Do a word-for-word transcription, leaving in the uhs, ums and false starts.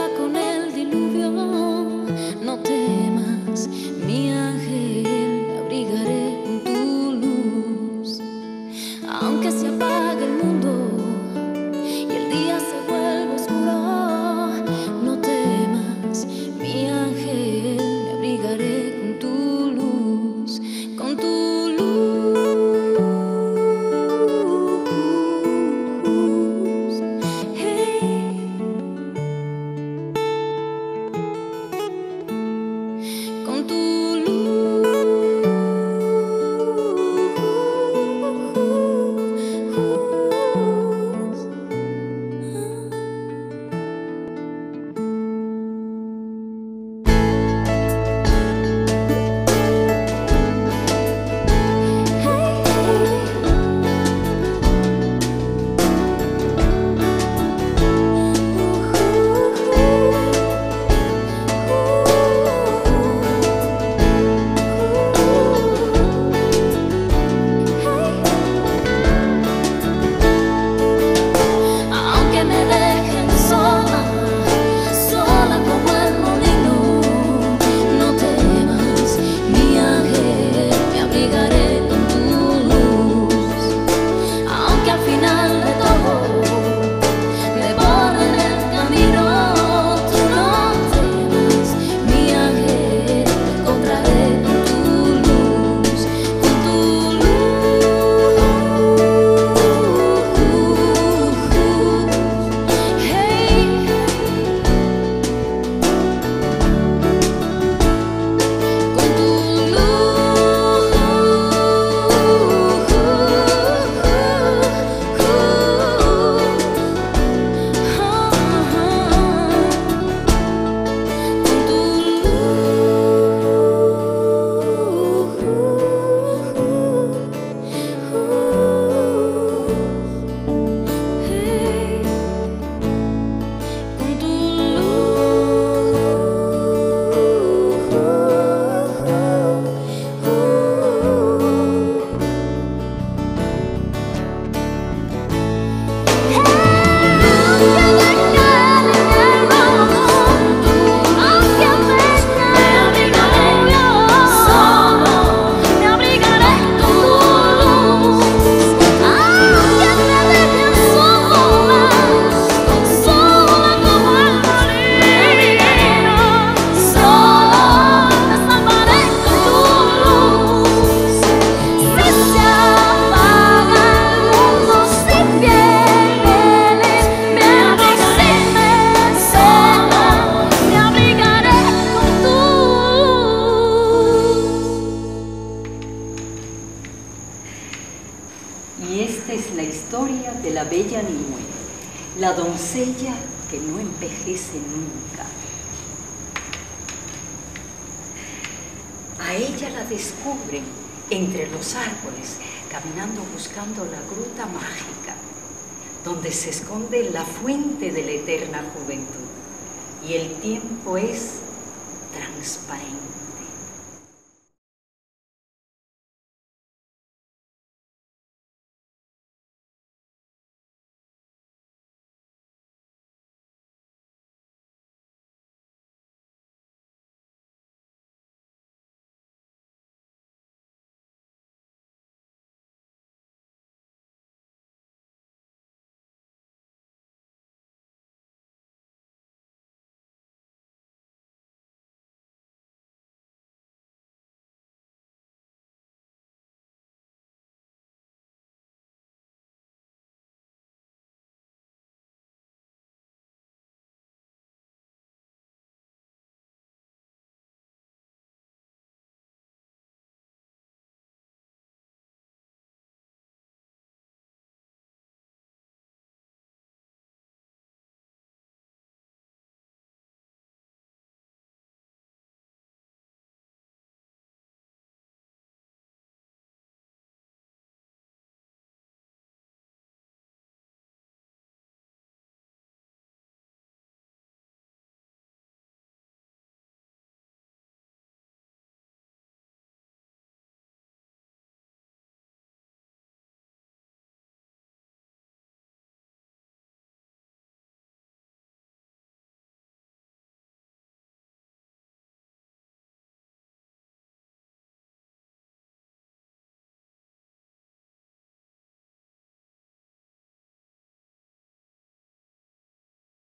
acaba con el diluvio. No temas, mi ángel, me abrigaré con tu luz. Aunque se apague el mundo y el día se vuelva oscuro, no temas, mi ángel, me abrigaré con tu luz, con tu luz. Hey. Con tu Y esta es la historia de la bella Nimue, la doncella que no envejece nunca. A ella la descubren entre los árboles, caminando buscando la gruta mágica, donde se esconde la fuente de la eterna juventud. Y el tiempo es transparente.